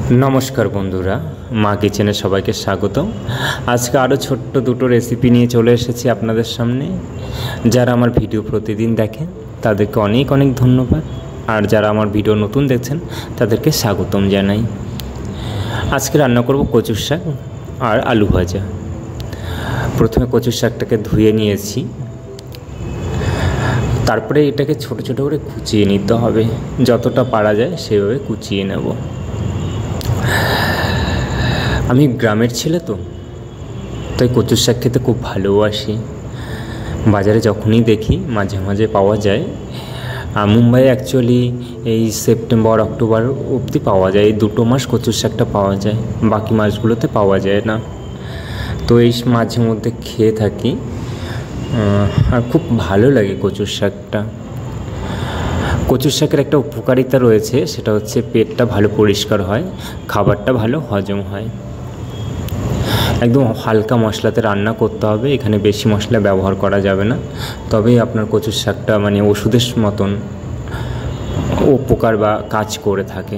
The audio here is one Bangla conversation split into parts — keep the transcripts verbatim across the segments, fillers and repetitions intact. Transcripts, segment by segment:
नमस्कार बंधुरा मा किचेने सबाइके स्वागतम। आज के आरो छोट्ट दुटो रेसिपि निये चले एसेछि आपनादेर सामने। जारा आमार भिडियो प्रतिदिन देखें तादेरके अनेक अनेक धन्यवाद और जारा आमार भिडियो नतून देखछेन तादेरके स्वागतम जानाई। आज के रान्ना करब कचुर शाक और आलू भाजा। प्रथमे कचुर शाकटाके धुए निয়েছি, तारपरे एटाके छोटो छोटो करे कुचिए निते होबे, যতটা पारा যায় সেভাবে কুচিয়ে নেব। আমি গ্রামের ছেলে তো তাই কচুর শাক খেতে খুব ভালোবাসি। বাজারে যখনই দেখি মাঝে মাঝে পাওয়া যায়। মুম্বাই অ্যাকচুয়ালি এই সেপ্টেম্বর অক্টোবর অবধি পাওয়া যায়, এই দুটো মাস কচুর শাকটা পাওয়া যায়, বাকি মাসগুলোতে পাওয়া যায় না। তো এই মাঝে মধ্যে খেয়ে থাকি আর খুব ভালো লাগে কচুর শাকটা। কচুর শাকের একটা উপকারিতা রয়েছে, সেটা হচ্ছে পেটটা ভালো পরিষ্কার হয়, খাবারটা ভালো হজম হয়। একদম হালকা মশলাতে রান্না করতে হবে, এখানে বেশি মশলা ব্যবহার করা যাবে না, তবেই আপনার কচুর শাকটা মানে ওষুধের মতন উপকার বা কাজ করে থাকে।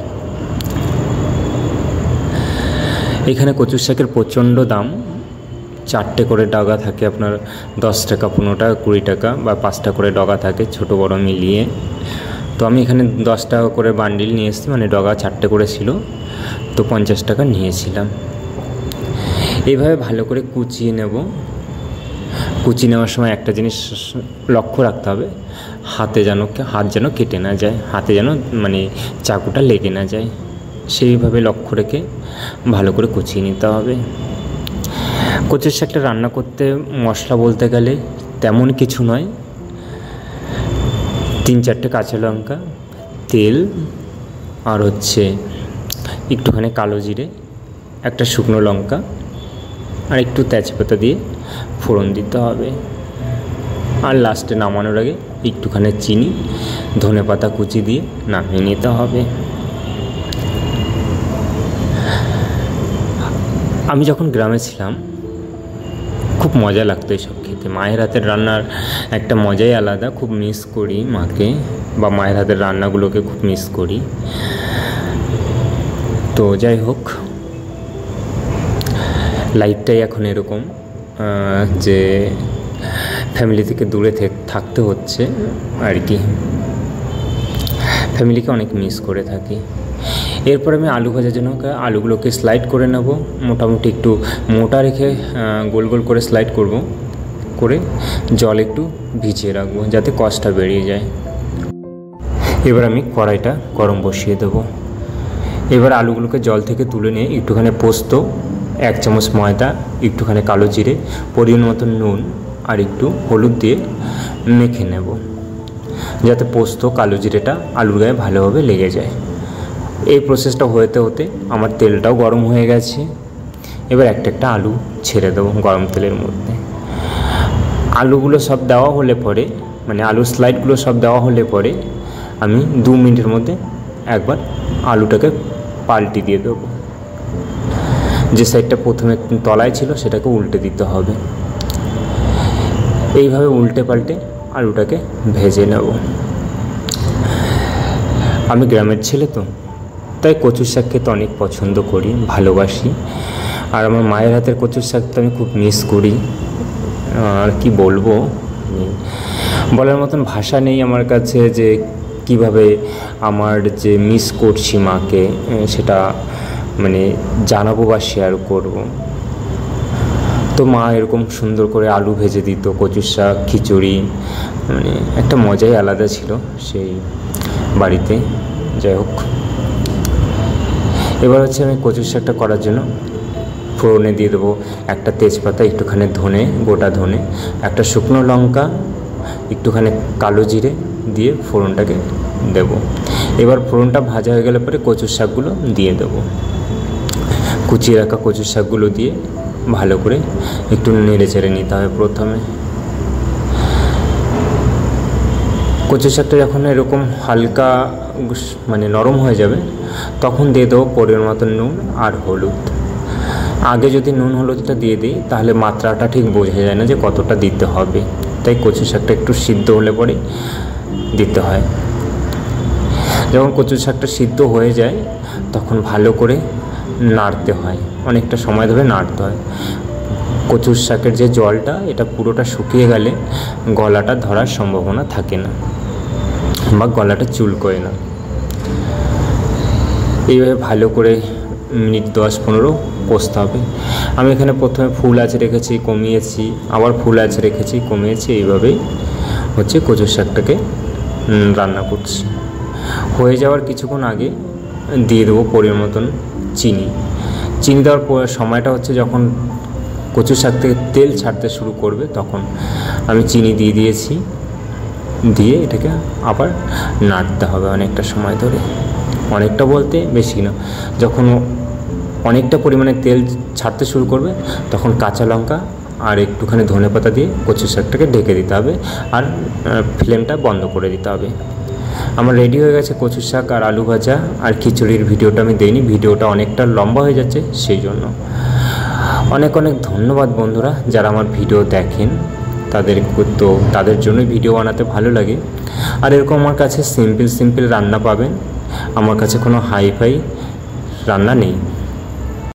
এখানে কচুর শাকের প্রচণ্ড দাম, চারটে করে ডগা থাকে আপনার দশ টাকা, পনেরো টাকা, কুড়ি টাকা বা পাঁচটা করে ডগা থাকে ছোটো বড়ো মিলিয়ে। তো আমি এখানে দশ টাকা করে বান্ডিল নিয়ে এসেছি, মানে ডগা চারটে করে ছিল, তো পঞ্চাশ টাকা নিয়েছিলাম। এইভাবে ভালো করে কুচিয়ে নেব। কুচিয়ে নেওয়ার সময় একটা জিনিস লক্ষ্য রাখতে হবে, হাতে যেন হাত যেন কেটে না যায়, হাতে যেন মানে চাকুটা লেগে না যায়, সেইভাবে লক্ষ্য রেখে ভালো করে কুচিয়ে নিতে হবে। কচুর শাকটা রান্না করতে মশলা বলতে গেলে তেমন কিছু নয়, তিন চারটে কাঁচা লঙ্কা, তেল আর হচ্ছে একটুখানি কালো জিরে, একটা শুকনো লঙ্কা আর একটু তেজপাতা দিয়ে ফোড়ন দিতে হবে। আর লাস্টে নামানোর আগে একটুখানি চিনি, ধনেপাতা কুচি দিয়ে নামিয়ে নিতে হবে। আমি যখন গ্রামে ছিলাম খুব মজা লাগতো এইসব খেতে। মায়ের হাতের রান্নার একটা মজাই আলাদা, খুব মিস করি মাকে, বা মায়ের হাতের রান্নাগুলোকে খুব মিস করি। তো যাই হোক, লাইফটাই এখন এরকম যে ফ্যামিলি থেকে দূরে থাকতে হচ্ছে আর কি, ফ্যামিলিকে অনেক মিস করে থাকি। এরপর আমি আলু ভাজার জন্য আলুগুলোকে স্লাইড করে নেব, মোটামুটি একটু মোটা রেখে গোল গোল করে স্লাইড করব, করে জল একটু ভিজিয়ে রাখবো যাতে কষটা বেরিয়ে যায়। এবার আমি কড়াইটা গরম বসিয়ে দেব। এবার আলুগুলোকে জল থেকে তুলে নিয়ে একটুখানি পোস্ত, এক চামচ ময়দা, একটুখানি কালো জিরে, পরিমাণ মতো নুন আর একটু হলুদ দিয়ে মেখে নেব, যাতে পোস্ত কালো জিরেটা আলুর গায়ে ভালোভাবে লেগে যায়। এই প্রসেসটা হতে হতে আমার তেলটাও গরম হয়ে গেছে। এবার একটা একটা আলু ছেড়ে দেবো গরম তেলের মধ্যে। আলুগুলো সব দেওয়া হলে পরে, মানে আলুর স্লাইডগুলো সব দেওয়া হলে পরে আমি দু মিনিটের মধ্যে একবার আলুটাকে পাল্টি দিয়ে দেবো। যে সাইডটা প্রথমে তলায় ছিল সেটাকে উল্টে দিতে হবে। এইভাবে উল্টে পাল্টে আলুটাকে ভেজে নেব। আমি গ্রামের ছেলে তো তাই কচুর শাক খেতে অনেক পছন্দ করি, ভালোবাসি। আর আমার মায়ের হাতের কচুর শাক তো আমি খুব মিস করি। আর কি বলবো, বলার মতন ভাষা নেই আমার কাছে যে কিভাবে আমার যে মিস করছি মাকে সেটা মানে জানাবো বা শেয়ার করব। তো মা এরকম সুন্দর করে আলু ভেজে দিত, কচুর শাক, খিচুড়ি, মানে একটা মজাই আলাদা ছিল সেই বাড়িতে। যাই হোক, এবার হচ্ছে আমি কচুর শাকটা করার জন্য ফোড়নে দিয়ে দেবো একটা তেজপাতা, একটুখানি ধনে, গোটা ধনে, একটা শুকনো লঙ্কা, একটুখানি কালো জিরে দিয়ে ফোড়নটাকে দেব। এবার ফোড়নটা ভাজা হয়ে গেলে পরে কচুর শাকগুলো দিয়ে দেবো। কুচিয়ে রাখা কচুর শাকগুলো দিয়ে ভালো করে একটু নেড়ে চেড়ে নিতে হবে। প্রথমে কচুর শাকটা যখন এরকম হালকা মানে নরম হয়ে যাবে তখন দিয়ে দেবো পরিমাণ মতো নুন আর হলুদ। আগে যদি নুন হলুদটা দিয়ে দিই তাহলে মাত্রাটা ঠিক বোঝা যায় না যে কতটা দিতে হবে, তাই কচুর শাকটা একটু সিদ্ধ হলে পরে দিতে হয়। যখন কচু শাকটা সিদ্ধ হয়ে যায় তখন ভালো করে নাড়তে হয়, অনেকটা সময় ধরে নাড়তে হয়। কচুর শাকের যে জলটা এটা পুরোটা শুকিয়ে গেলে গলাটা ধরার সম্ভাবনা থাকে না বা গলাটা চুলকোয় না। এইভাবে ভালো করে মিনিট দশ পনেরো কষতে হবে। আমি এখানে প্রথমে ফুল আঁচে রেখেছি, কমিয়েছি, আবার ফুল আঁচে রেখেছি, কমিয়েছি, এইভাবেই হচ্ছে কচুর শাকটাকে রান্না করছি। হয়ে যাওয়ার কিছুক্ষণ আগে দিয়ে দেবো পরিমাণ মতন চিনি। চিনি দেওয়ার সময়টা হচ্ছে যখন কচু শাক থেকে তেল ছাড়তে শুরু করবে তখন আমি চিনি দিয়ে দিয়েছি। দিয়ে এটাকে আবার নাড়তে হবে অনেকটা সময় ধরে, অনেকটা বলতে বেশি না। যখন অনেকটা পরিমাণে তেল ছাড়তে শুরু করবে তখন কাঁচা লঙ্কা আর একটুখানি ধনেপাতা দিয়ে কচু শাকটাকে ঢেকে দিতে হবে আর ফ্লেমটা বন্ধ করে দিতে হবে। আমার রেডি হয়ে গেছে কচু শাক আর আলু ভাজা আর খিচুড়ির ভিডিওটা আমি দেইনি, ভিডিওটা অনেকটা লম্বা হয়ে যাচ্ছে সেই জন্য। অনেক অনেক ধন্যবাদ বন্ধুরা যারা আমার ভিডিও দেখেন, তাদের তো তাদের জন্যই ভিডিও বানাতে ভালো লাগে। আর এরকম আমার কাছে সিম্পল সিম্পল রান্না পাবেন, আমার কাছে কোনো হাই ফাই রান্না নেই।